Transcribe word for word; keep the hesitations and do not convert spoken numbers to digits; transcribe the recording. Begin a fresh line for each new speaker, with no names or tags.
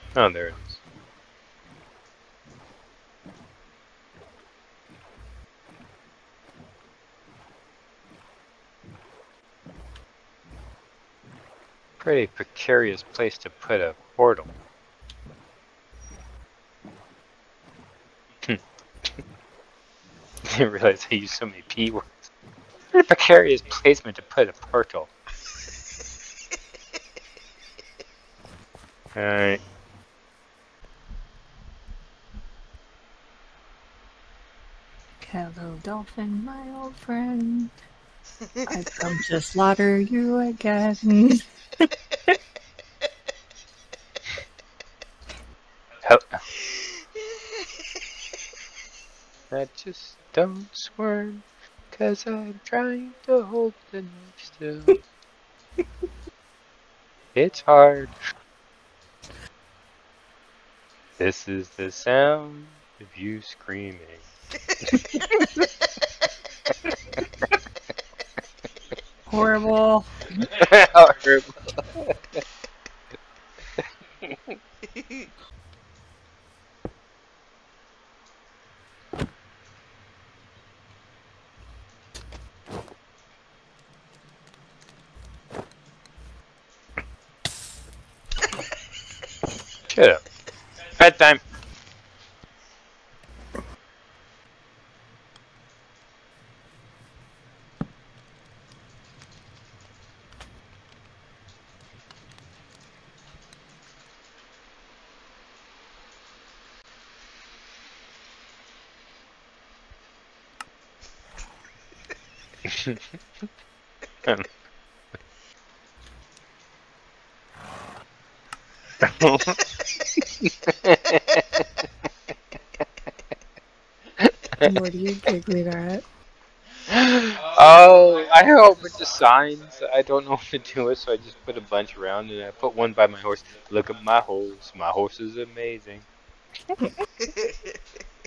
Oh, there it is. Pretty precarious place to put a portal. Didn't realize I used so many P words. What a precarious placement to put a portal. Alright.
Hello, dolphin, my old friend. I've come to slaughter you again.
Oh. That just don't squirm, cause I'm trying to hold the knife still. It's hard. This is the sound of you screaming.
Horrible.
Horrible. Shut up. Bedtime. um.
What are you giggling at?
Oh, I have a bunch of signs. I don't know what to do with, so I just put a bunch around, and I put one by my horse. Look at my horse. My horse is amazing.